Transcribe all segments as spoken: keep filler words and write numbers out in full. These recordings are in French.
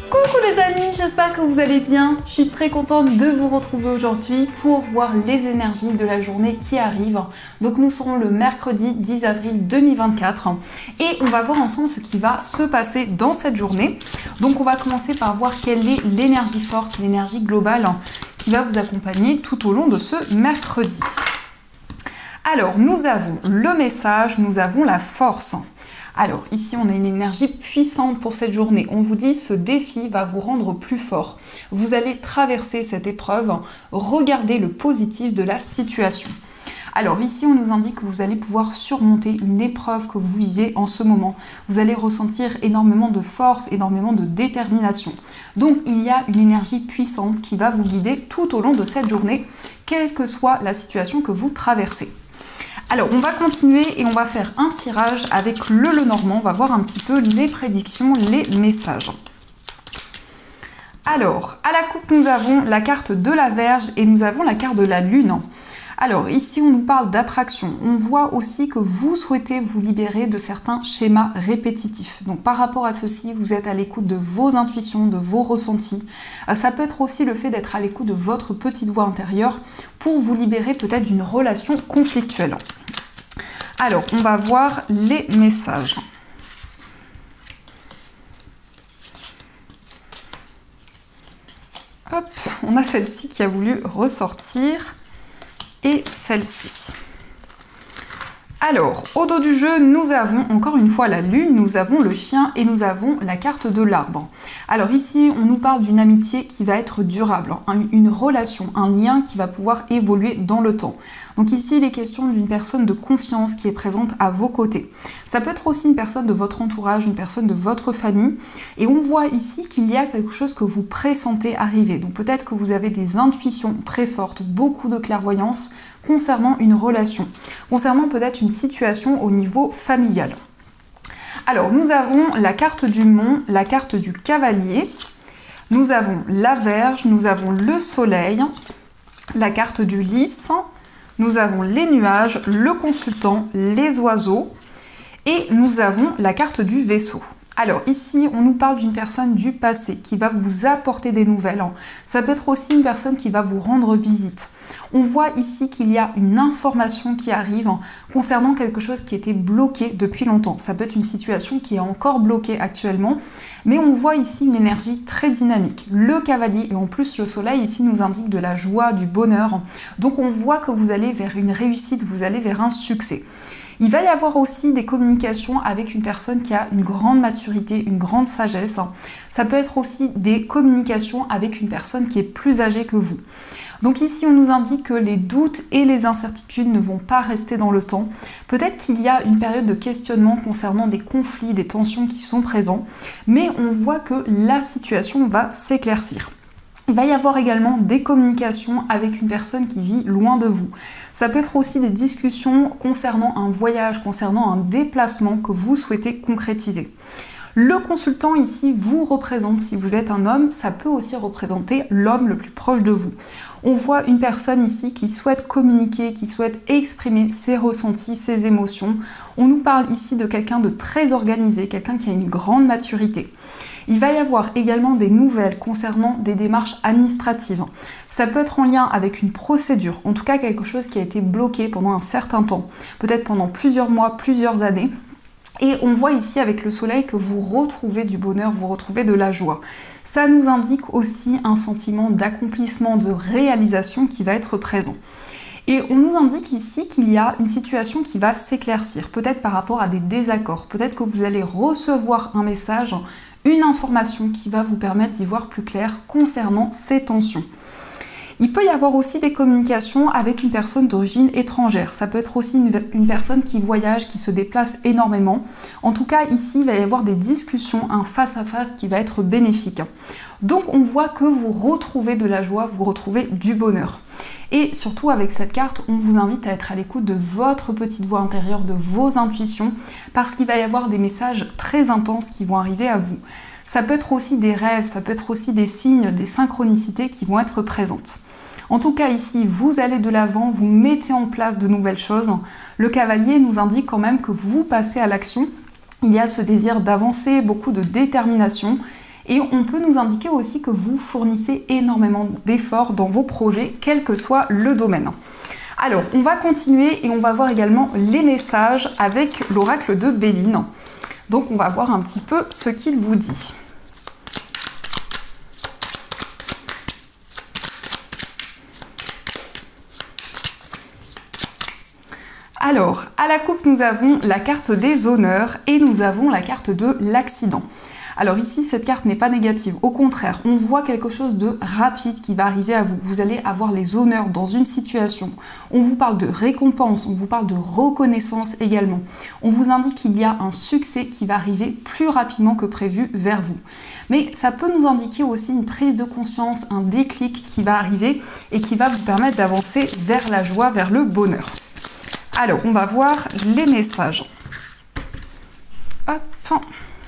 Coucou les amis, j'espère que vous allez bien. Je suis très contente de vous retrouver aujourd'hui pour voir les énergies de la journée qui arrive. Donc nous serons le mercredi dix avril deux mille vingt-quatre et on va voir ensemble ce qui va se passer dans cette journée. Donc on va commencer par voir quelle est l'énergie forte, l'énergie globale qui va vous accompagner tout au long de ce mercredi. Alors nous avons le message, nous avons la force. Alors ici on a une énergie puissante pour cette journée. On vous dit ce défi va vous rendre plus fort. Vous allez traverser cette épreuve, regardez le positif de la situation. Alors ici on nous indique que vous allez pouvoir surmonter une épreuve que vous vivez en ce moment. Vous allez ressentir énormément de force, énormément de détermination. Donc il y a une énergie puissante qui va vous guider tout au long de cette journée, quelle que soit la situation que vous traversez. Alors, on va continuer et on va faire un tirage avec le Lenormand. On va voir un petit peu les prédictions, les messages. Alors, à la coupe, nous avons la carte de la Vierge et nous avons la carte de la Lune. Alors, ici, on nous parle d'attraction. On voit aussi que vous souhaitez vous libérer de certains schémas répétitifs. Donc, par rapport à ceci, vous êtes à l'écoute de vos intuitions, de vos ressentis. Ça peut être aussi le fait d'être à l'écoute de votre petite voix intérieure pour vous libérer peut-être d'une relation conflictuelle. Alors, on va voir les messages. Hop, on a celle-ci qui a voulu ressortir. Et celle-ci. Alors, au dos du jeu, nous avons encore une fois la lune, nous avons le chien et nous avons la carte de l'arbre. Alors ici, on nous parle d'une amitié qui va être durable, hein, une relation, un lien qui va pouvoir évoluer dans le temps. Donc ici, il est question d'une personne de confiance qui est présente à vos côtés. Ça peut être aussi une personne de votre entourage, une personne de votre famille. Et on voit ici qu'il y a quelque chose que vous pressentez arriver. Donc peut-être que vous avez des intuitions très fortes, beaucoup de clairvoyance concernant une relation, concernant peut-être une situation au niveau familial. Alors, nous avons la carte du mont, la carte du cavalier, nous avons la Vierge, nous avons le soleil, la carte du lys, nous avons les nuages, le consultant, les oiseaux et nous avons la carte du vaisseau. Alors ici, on nous parle d'une personne du passé qui va vous apporter des nouvelles. Ça peut être aussi une personne qui va vous rendre visite. On voit ici qu'il y a une information qui arrive concernant quelque chose qui était bloqué depuis longtemps. Ça peut être une situation qui est encore bloquée actuellement, mais on voit ici une énergie très dynamique. Le cavalier et en plus le soleil ici nous indique de la joie, du bonheur. Donc on voit que vous allez vers une réussite, vous allez vers un succès. Il va y avoir aussi des communications avec une personne qui a une grande maturité, une grande sagesse. Ça peut être aussi des communications avec une personne qui est plus âgée que vous. Donc ici, on nous indique que les doutes et les incertitudes ne vont pas rester dans le temps. Peut-être qu'il y a une période de questionnement concernant des conflits, des tensions qui sont présents, mais on voit que la situation va s'éclaircir. Il va y avoir également des communications avec une personne qui vit loin de vous. Ça peut être aussi des discussions concernant un voyage, concernant un déplacement que vous souhaitez concrétiser. Le consultant ici vous représente, si vous êtes un homme, ça peut aussi représenter l'homme le plus proche de vous. On voit une personne ici qui souhaite communiquer, qui souhaite exprimer ses ressentis, ses émotions. On nous parle ici de quelqu'un de très organisé, quelqu'un qui a une grande maturité. Il va y avoir également des nouvelles concernant des démarches administratives. Ça peut être en lien avec une procédure, en tout cas quelque chose qui a été bloqué pendant un certain temps, peut-être pendant plusieurs mois, plusieurs années. Et on voit ici avec le soleil que vous retrouvez du bonheur, vous retrouvez de la joie. Ça nous indique aussi un sentiment d'accomplissement, de réalisation qui va être présent. Et on nous indique ici qu'il y a une situation qui va s'éclaircir, peut-être par rapport à des désaccords. Peut-être que vous allez recevoir un message, une information qui va vous permettre d'y voir plus clair concernant ces tensions. Il peut y avoir aussi des communications avec une personne d'origine étrangère. Ça peut être aussi une, une personne qui voyage, qui se déplace énormément. En tout cas, ici, il va y avoir des discussions, un face-à-face qui va être bénéfique. Donc, on voit que vous retrouvez de la joie, vous retrouvez du bonheur. Et surtout, avec cette carte, on vous invite à être à l'écoute de votre petite voix intérieure, de vos intuitions, parce qu'il va y avoir des messages très intenses qui vont arriver à vous. Ça peut être aussi des rêves, ça peut être aussi des signes, des synchronicités qui vont être présentes. En tout cas ici, vous allez de l'avant, vous mettez en place de nouvelles choses. Le cavalier nous indique quand même que vous passez à l'action. Il y a ce désir d'avancer, beaucoup de détermination. Et on peut nous indiquer aussi que vous fournissez énormément d'efforts dans vos projets, quel que soit le domaine. Alors, on va continuer et on va voir également les messages avec l'oracle de Béline. Donc, on va voir un petit peu ce qu'il vous dit. Alors, à la coupe, nous avons la carte des honneurs et nous avons la carte de l'accident. Alors ici, cette carte n'est pas négative. Au contraire, on voit quelque chose de rapide qui va arriver à vous. Vous allez avoir les honneurs dans une situation. On vous parle de récompense, on vous parle de reconnaissance également. On vous indique qu'il y a un succès qui va arriver plus rapidement que prévu vers vous. Mais ça peut nous indiquer aussi une prise de conscience, un déclic qui va arriver et qui va vous permettre d'avancer vers la joie, vers le bonheur. Alors, on va voir les messages. Hop.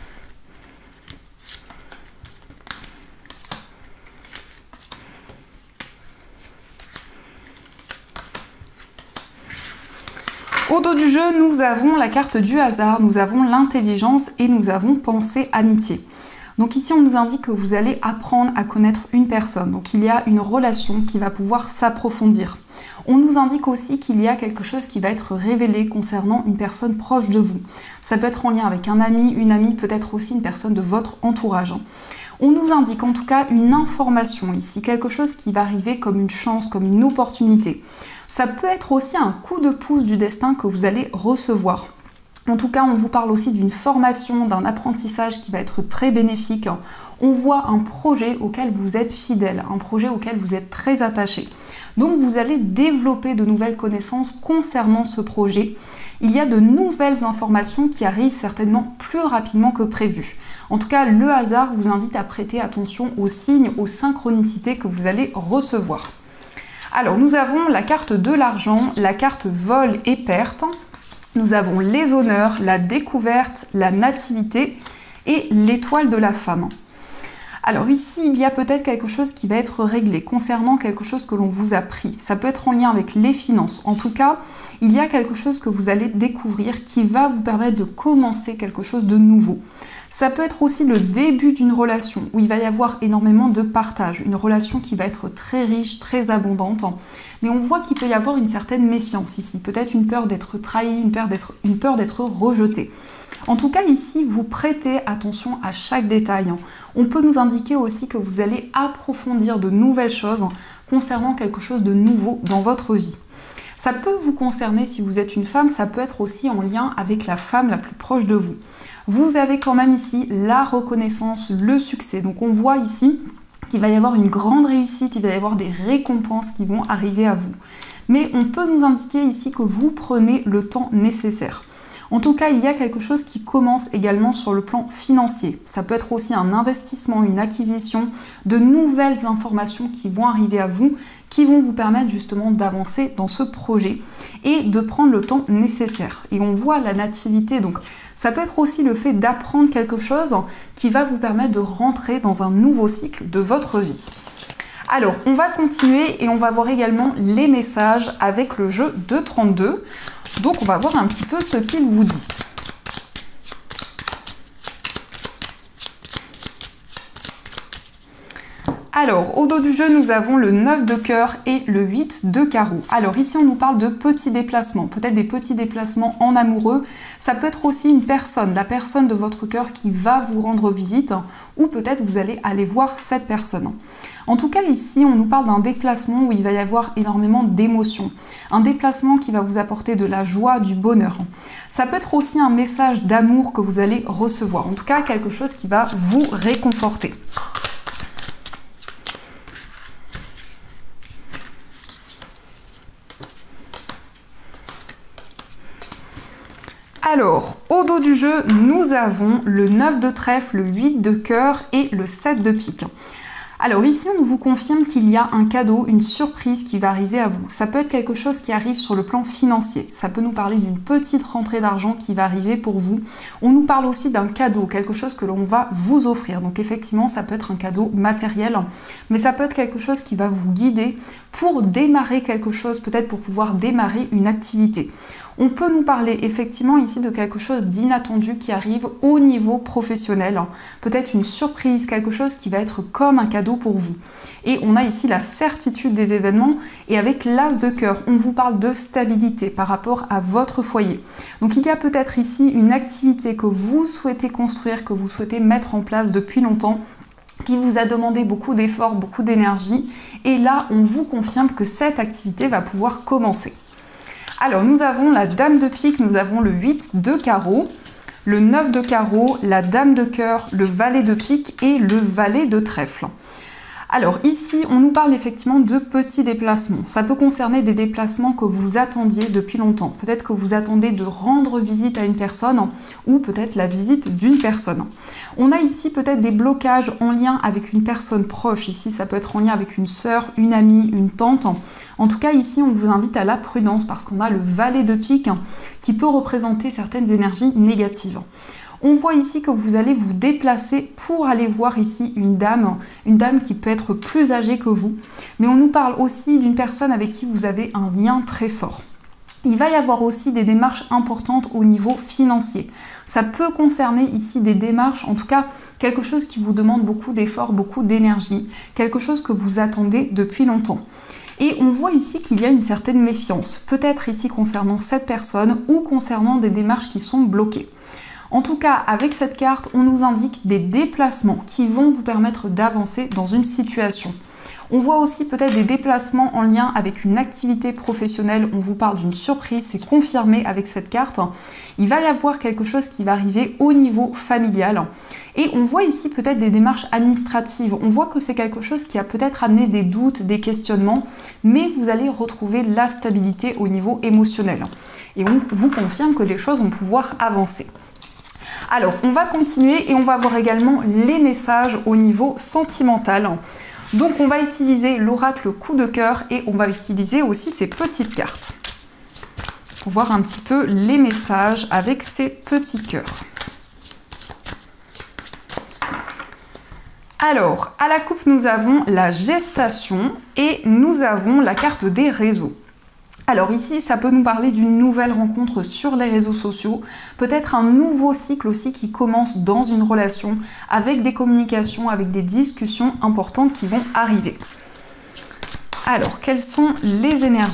Au dos du jeu, nous avons la carte du hasard, nous avons l'intelligence et nous avons pensée amitié. Donc ici, on nous indique que vous allez apprendre à connaître une personne. Donc il y a une relation qui va pouvoir s'approfondir. On nous indique aussi qu'il y a quelque chose qui va être révélé concernant une personne proche de vous. Ça peut être en lien avec un ami, une amie, peut-être aussi une personne de votre entourage. On nous indique en tout cas une information ici, quelque chose qui va arriver comme une chance, comme une opportunité. Ça peut être aussi un coup de pouce du destin que vous allez recevoir. En tout cas, on vous parle aussi d'une formation, d'un apprentissage qui va être très bénéfique. On voit un projet auquel vous êtes fidèle, un projet auquel vous êtes très attaché. Donc, vous allez développer de nouvelles connaissances concernant ce projet. Il y a de nouvelles informations qui arrivent certainement plus rapidement que prévu. En tout cas, le hasard vous invite à prêter attention aux signes, aux synchronicités que vous allez recevoir. Alors, nous avons la carte de l'argent, la carte vol et perte. Nous avons les honneurs, la découverte, la nativité et l'étoile de la femme. Alors ici, il y a peut-être quelque chose qui va être réglé concernant quelque chose que l'on vous a pris. Ça peut être en lien avec les finances. En tout cas, il y a quelque chose que vous allez découvrir qui va vous permettre de commencer quelque chose de nouveau. Ça peut être aussi le début d'une relation où il va y avoir énormément de partage, une relation qui va être très riche, très abondante. Mais on voit qu'il peut y avoir une certaine méfiance ici, peut-être une peur d'être trahi, une peur d'être, une peur d'être rejeté. En tout cas, ici, vous prêtez attention à chaque détail. On peut nous indiquer aussi que vous allez approfondir de nouvelles choses concernant quelque chose de nouveau dans votre vie. Ça peut vous concerner si vous êtes une femme, ça peut être aussi en lien avec la femme la plus proche de vous. Vous avez quand même ici la reconnaissance, le succès. Donc on voit ici qu'il va y avoir une grande réussite, il va y avoir des récompenses qui vont arriver à vous. Mais on peut nous indiquer ici que vous prenez le temps nécessaire. En tout cas, il y a quelque chose qui commence également sur le plan financier. Ça peut être aussi un investissement, une acquisition, de nouvelles informations qui vont arriver à vous, qui vont vous permettre justement d'avancer dans ce projet et de prendre le temps nécessaire. Et on voit la nativité, donc ça peut être aussi le fait d'apprendre quelque chose qui va vous permettre de rentrer dans un nouveau cycle de votre vie. Alors, on va continuer et on va voir également les messages avec le jeu de trente-deux. Donc, on va voir un petit peu ce qu'il vous dit. Alors, au dos du jeu, nous avons le neuf de cœur et le huit de carreau. Alors ici, on nous parle de petits déplacements, peut-être des petits déplacements en amoureux. Ça peut être aussi une personne, la personne de votre cœur qui va vous rendre visite, ou peut-être vous allez aller voir cette personne. En tout cas, ici, on nous parle d'un déplacement où il va y avoir énormément d'émotions. Un déplacement qui va vous apporter de la joie, du bonheur. Ça peut être aussi un message d'amour que vous allez recevoir. En tout cas, quelque chose qui va vous réconforter. Alors, au dos du jeu, nous avons le neuf de trèfle, le huit de cœur et le sept de pique. Alors ici, on vous confirme qu'il y a un cadeau, une surprise qui va arriver à vous. Ça peut être quelque chose qui arrive sur le plan financier. Ça peut nous parler d'une petite rentrée d'argent qui va arriver pour vous. On nous parle aussi d'un cadeau, quelque chose que l'on va vous offrir. Donc effectivement, ça peut être un cadeau matériel, mais ça peut être quelque chose qui va vous guider pour démarrer quelque chose, peut-être pour pouvoir démarrer une activité. On peut nous parler effectivement ici de quelque chose d'inattendu qui arrive au niveau professionnel, peut-être une surprise, quelque chose qui va être comme un cadeau pour vous. Et on a ici la certitude des événements et avec l'as de cœur, on vous parle de stabilité par rapport à votre foyer. Donc il y a peut-être ici une activité que vous souhaitez construire, que vous souhaitez mettre en place depuis longtemps, qui vous a demandé beaucoup d'efforts, beaucoup d'énergie. Et là, on vous confirme que cette activité va pouvoir commencer. Alors, nous avons la dame de pique, nous avons le huit de carreau, le neuf de carreau, la dame de cœur, le valet de pique et le valet de trèfle. Alors ici, on nous parle effectivement de petits déplacements. Ça peut concerner des déplacements que vous attendiez depuis longtemps. Peut-être que vous attendez de rendre visite à une personne ou peut-être la visite d'une personne. On a ici peut-être des blocages en lien avec une personne proche. Ici, ça peut être en lien avec une sœur, une amie, une tante. En tout cas, ici, on vous invite à la prudence parce qu'on a le valet de pique qui peut représenter certaines énergies négatives. On voit ici que vous allez vous déplacer pour aller voir ici une dame, une dame qui peut être plus âgée que vous. Mais on nous parle aussi d'une personne avec qui vous avez un lien très fort. Il va y avoir aussi des démarches importantes au niveau financier. Ça peut concerner ici des démarches, en tout cas quelque chose qui vous demande beaucoup d'efforts, beaucoup d'énergie, quelque chose que vous attendez depuis longtemps. Et on voit ici qu'il y a une certaine méfiance, peut-être ici concernant cette personne ou concernant des démarches qui sont bloquées. En tout cas, avec cette carte, on nous indique des déplacements qui vont vous permettre d'avancer dans une situation. On voit aussi peut-être des déplacements en lien avec une activité professionnelle. On vous parle d'une surprise, c'est confirmé avec cette carte. Il va y avoir quelque chose qui va arriver au niveau familial. Et on voit ici peut-être des démarches administratives. On voit que c'est quelque chose qui a peut-être amené des doutes, des questionnements, mais vous allez retrouver la stabilité au niveau émotionnel. Et on vous confirme que les choses vont pouvoir avancer. Alors, on va continuer et on va voir également les messages au niveau sentimental. Donc, on va utiliser l'oracle coup de cœur et on va utiliser aussi ces petites cartes pour voir un petit peu les messages avec ces petits cœurs. Alors, à la coupe, nous avons la gestation et nous avons la carte des réseaux. Alors ici, ça peut nous parler d'une nouvelle rencontre sur les réseaux sociaux, peut-être un nouveau cycle aussi qui commence dans une relation avec des communications, avec des discussions importantes qui vont arriver. Alors, quelles sont les énergies ?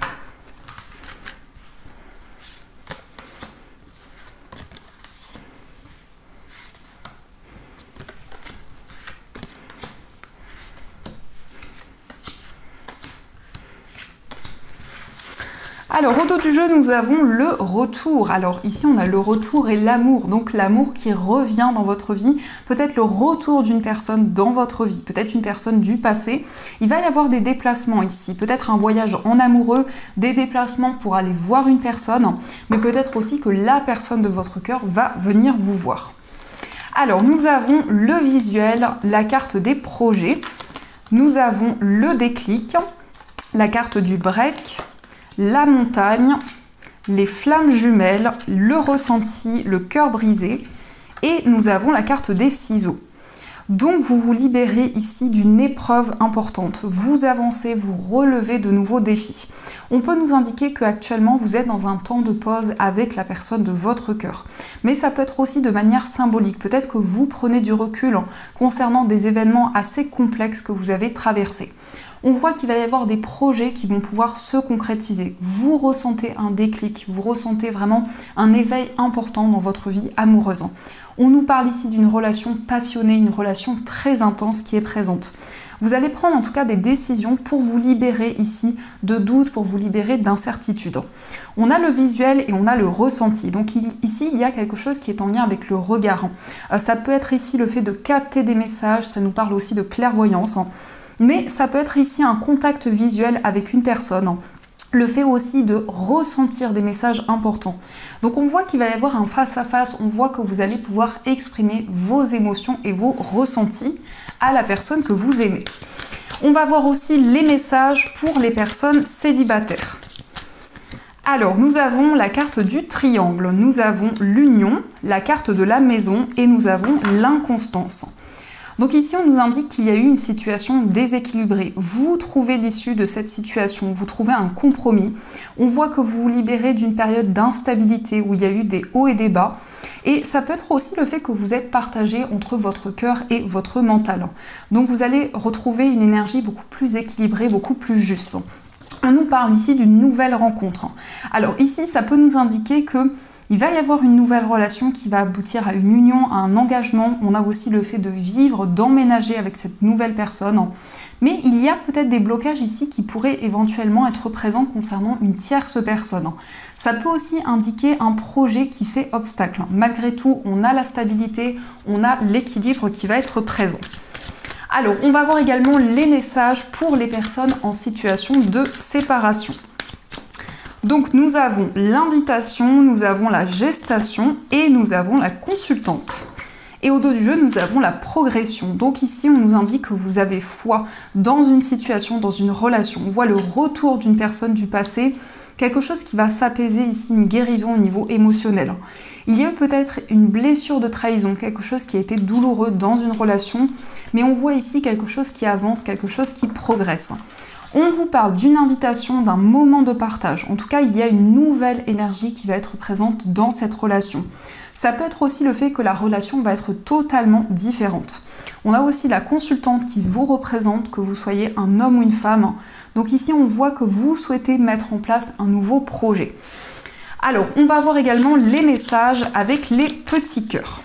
Alors, au dos du jeu, nous avons le retour. Alors, ici, on a le retour et l'amour. Donc, l'amour qui revient dans votre vie. Peut-être le retour d'une personne dans votre vie. Peut-être une personne du passé. Il va y avoir des déplacements ici. Peut-être un voyage en amoureux, des déplacements pour aller voir une personne. Mais peut-être aussi que la personne de votre cœur va venir vous voir. Alors, nous avons le visuel, la carte des projets. Nous avons le déclic, la carte du break, la montagne, les flammes jumelles, le ressenti, le cœur brisé et nous avons la carte des ciseaux. Donc vous vous libérez ici d'une épreuve importante, vous avancez, vous relevez de nouveaux défis. On peut nous indiquer qu'actuellement vous êtes dans un temps de pause avec la personne de votre cœur. Mais ça peut être aussi de manière symbolique, peut-être que vous prenez du recul concernant des événements assez complexes que vous avez traversés. On voit qu'il va y avoir des projets qui vont pouvoir se concrétiser. Vous ressentez un déclic, vous ressentez vraiment un éveil important dans votre vie amoureuse. On nous parle ici d'une relation passionnée, une relation très intense qui est présente. Vous allez prendre en tout cas des décisions pour vous libérer ici de doutes, pour vous libérer d'incertitudes. On a le visuel et on a le ressenti. Donc ici, il y a quelque chose qui est en lien avec le regard. Ça peut être ici le fait de capter des messages, ça nous parle aussi de clairvoyance. Mais ça peut être ici un contact visuel avec une personne. Le fait aussi de ressentir des messages importants. Donc on voit qu'il va y avoir un face-à-face, on voit que vous allez pouvoir exprimer vos émotions et vos ressentis à la personne que vous aimez. On va voir aussi les messages pour les personnes célibataires. Alors, nous avons la carte du triangle, nous avons l'union, la carte de la maison et nous avons l'inconstance. Donc ici, on nous indique qu'il y a eu une situation déséquilibrée. Vous trouvez l'issue de cette situation, vous trouvez un compromis. On voit que vous vous libérez d'une période d'instabilité où il y a eu des hauts et des bas. Et ça peut être aussi le fait que vous êtes partagé entre votre cœur et votre mental. Donc vous allez retrouver une énergie beaucoup plus équilibrée, beaucoup plus juste. On nous parle ici d'une nouvelle rencontre. Alors ici, ça peut nous indiquer que il va y avoir une nouvelle relation qui va aboutir à une union, à un engagement. On a aussi le fait de vivre, d'emménager avec cette nouvelle personne. Mais il y a peut-être des blocages ici qui pourraient éventuellement être présents concernant une tierce personne. Ça peut aussi indiquer un projet qui fait obstacle. Malgré tout, on a la stabilité, on a l'équilibre qui va être présent. Alors, on va voir également les messages pour les personnes en situation de séparation. Donc nous avons l'invitation, nous avons la gestation et nous avons la consultante. Et au dos du jeu, nous avons la progression. Donc ici, on nous indique que vous avez foi dans une situation, dans une relation. On voit le retour d'une personne du passé, quelque chose qui va s'apaiser ici, une guérison au niveau émotionnel. Il y a peut-être une blessure de trahison, quelque chose qui a été douloureux dans une relation, mais on voit ici quelque chose qui avance, quelque chose qui progresse. On vous parle d'une invitation, d'un moment de partage. En tout cas, il y a une nouvelle énergie qui va être présente dans cette relation. Ça peut être aussi le fait que la relation va être totalement différente. On a aussi la consultante qui vous représente, que vous soyez un homme ou une femme. Donc ici, on voit que vous souhaitez mettre en place un nouveau projet. Alors, on va voir également les messages avec les petits cœurs.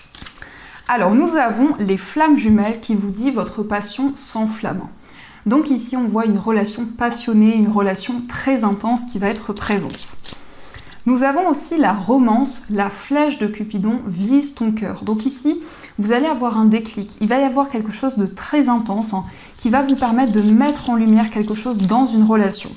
Alors, nous avons les flammes jumelles qui vous dit votre passion s'enflamme. Donc ici, on voit une relation passionnée, une relation très intense qui va être présente. Nous avons aussi la romance, la flèche de Cupidon vise ton cœur. Donc ici, vous allez avoir un déclic. Il va y avoir quelque chose de très intense hein, qui va vous permettre de mettre en lumière quelque chose dans une relation.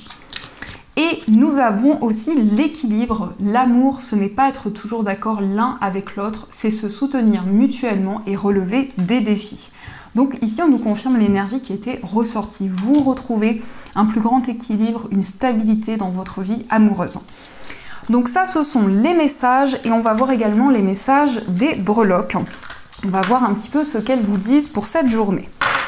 Et nous avons aussi l'équilibre. L'amour, ce n'est pas être toujours d'accord l'un avec l'autre, c'est se soutenir mutuellement et relever des défis. Donc ici, on nous confirme l'énergie qui a été ressortie. Vous retrouvez un plus grand équilibre, une stabilité dans votre vie amoureuse. Donc ça, ce sont les messages et on va voir également les messages des breloques. On va voir un petit peu ce qu'elles vous disent pour cette journée.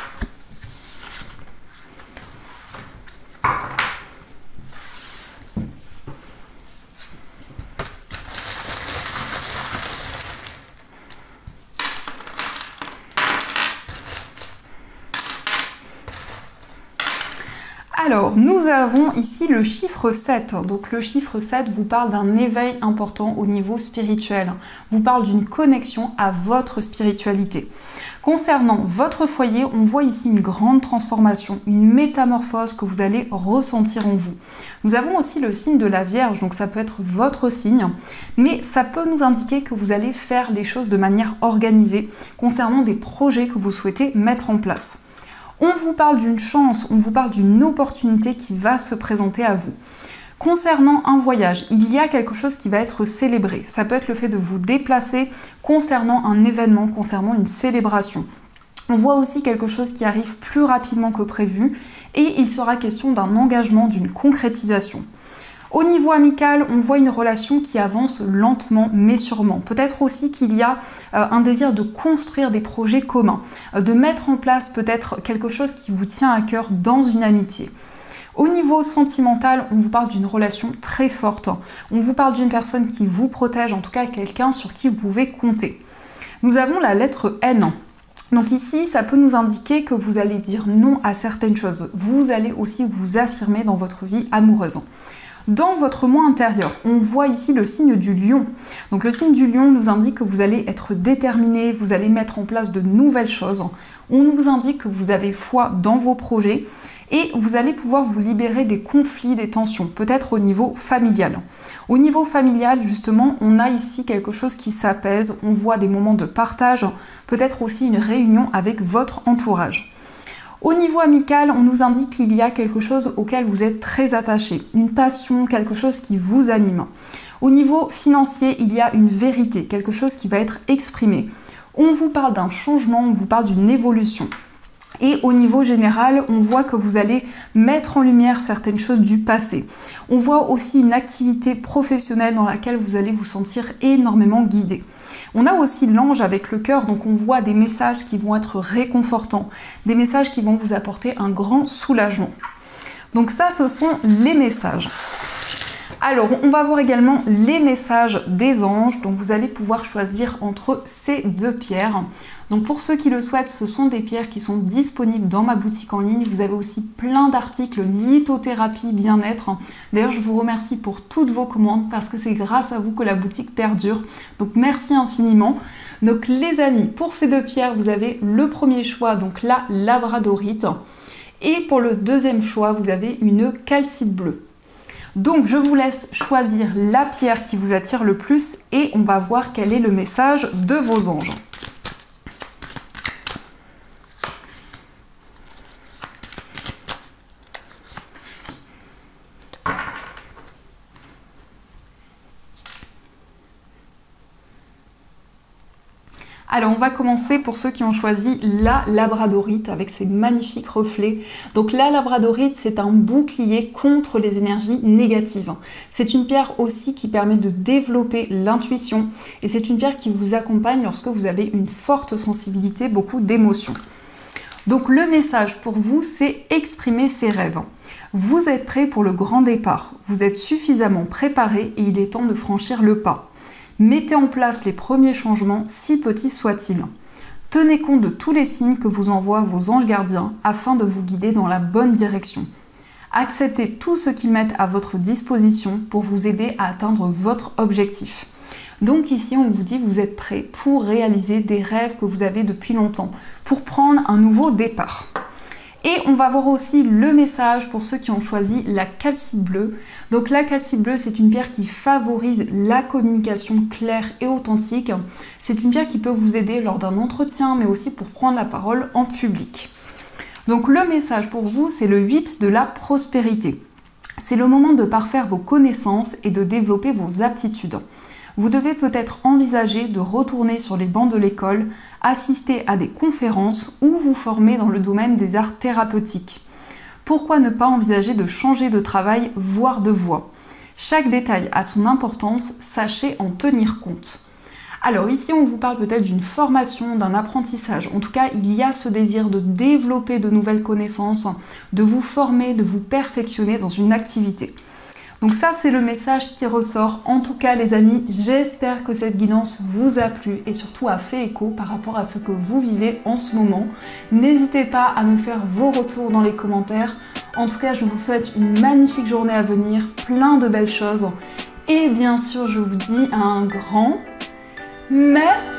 Alors, nous avons ici le chiffre sept. Donc le chiffre sept vous parle d'un éveil important au niveau spirituel. Vous parle d'une connexion à votre spiritualité. Concernant votre foyer, on voit ici une grande transformation, une métamorphose que vous allez ressentir en vous. Nous avons aussi le signe de la Vierge, donc ça peut être votre signe, mais ça peut nous indiquer que vous allez faire les choses de manière organisée concernant des projets que vous souhaitez mettre en place. On vous parle d'une chance, on vous parle d'une opportunité qui va se présenter à vous. Concernant un voyage, il y a quelque chose qui va être célébré. Ça peut être le fait de vous déplacer concernant un événement, concernant une célébration. On voit aussi quelque chose qui arrive plus rapidement que prévu et il sera question d'un engagement, d'une concrétisation. Au niveau amical, on voit une relation qui avance lentement mais sûrement. Peut-être aussi qu'il y a euh, un désir de construire des projets communs, euh, de mettre en place peut-être quelque chose qui vous tient à cœur dans une amitié. Au niveau sentimental, on vous parle d'une relation très forte. On vous parle d'une personne qui vous protège, en tout cas quelqu'un sur qui vous pouvez compter. Nous avons la lettre N. Donc ici, ça peut nous indiquer que vous allez dire non à certaines choses. Vous allez aussi vous affirmer dans votre vie amoureuse. Dans votre moi intérieur, on voit ici le signe du lion. Donc le signe du lion nous indique que vous allez être déterminé, vous allez mettre en place de nouvelles choses. On nous indique que vous avez foi dans vos projets et vous allez pouvoir vous libérer des conflits, des tensions, peut-être au niveau familial. Au niveau familial, justement, on a ici quelque chose qui s'apaise, on voit des moments de partage, peut-être aussi une réunion avec votre entourage. Au niveau amical, on nous indique qu'il y a quelque chose auquel vous êtes très attaché, une passion, quelque chose qui vous anime. Au niveau financier, il y a une vérité, quelque chose qui va être exprimé. On vous parle d'un changement, on vous parle d'une évolution. Et au niveau général, on voit que vous allez mettre en lumière certaines choses du passé. On voit aussi une activité professionnelle dans laquelle vous allez vous sentir énormément guidé. On a aussi l'ange avec le cœur, donc on voit des messages qui vont être réconfortants, des messages qui vont vous apporter un grand soulagement. Donc ça, ce sont les messages. Alors, on va voir également les messages des anges, donc vous allez pouvoir choisir entre ces deux pierres. Donc pour ceux qui le souhaitent, ce sont des pierres qui sont disponibles dans ma boutique en ligne. Vous avez aussi plein d'articles lithothérapie, bien-être. D'ailleurs, je vous remercie pour toutes vos commandes parce que c'est grâce à vous que la boutique perdure. Donc merci infiniment. Donc les amis, pour ces deux pierres, vous avez le premier choix, donc la labradorite. Et pour le deuxième choix, vous avez une calcite bleue. Donc je vous laisse choisir la pierre qui vous attire le plus et on va voir quel est le message de vos anges. Alors on va commencer pour ceux qui ont choisi la labradorite avec ses magnifiques reflets. Donc la labradorite, c'est un bouclier contre les énergies négatives. C'est une pierre aussi qui permet de développer l'intuition et c'est une pierre qui vous accompagne lorsque vous avez une forte sensibilité, beaucoup d'émotions. Donc le message pour vous, c'est exprimer ses rêves. Vous êtes prêt pour le grand départ, vous êtes suffisamment préparé et il est temps de franchir le pas. Mettez en place les premiers changements, si petits soient-ils. Tenez compte de tous les signes que vous envoient vos anges gardiens afin de vous guider dans la bonne direction. Acceptez tout ce qu'ils mettent à votre disposition pour vous aider à atteindre votre objectif. Donc ici, on vous dit que vous êtes prêt pour réaliser des rêves que vous avez depuis longtemps, pour prendre un nouveau départ. Et on va voir aussi le message pour ceux qui ont choisi la calcite bleue. Donc la calcite bleue, c'est une pierre qui favorise la communication claire et authentique. C'est une pierre qui peut vous aider lors d'un entretien, mais aussi pour prendre la parole en public. Donc le message pour vous, c'est le huit de la prospérité. C'est le moment de parfaire vos connaissances et de développer vos aptitudes. Vous devez peut-être envisager de retourner sur les bancs de l'école, assister à des conférences ou vous former dans le domaine des arts thérapeutiques. Pourquoi ne pas envisager de changer de travail, voire de voie? Chaque détail a son importance, sachez en tenir compte. Alors ici, on vous parle peut-être d'une formation, d'un apprentissage. En tout cas, il y a ce désir de développer de nouvelles connaissances, de vous former, de vous perfectionner dans une activité. Donc ça, c'est le message qui ressort. En tout cas, les amis, j'espère que cette guidance vous a plu et surtout a fait écho par rapport à ce que vous vivez en ce moment. N'hésitez pas à me faire vos retours dans les commentaires. En tout cas, je vous souhaite une magnifique journée à venir, plein de belles choses. Et bien sûr, je vous dis un grand merci.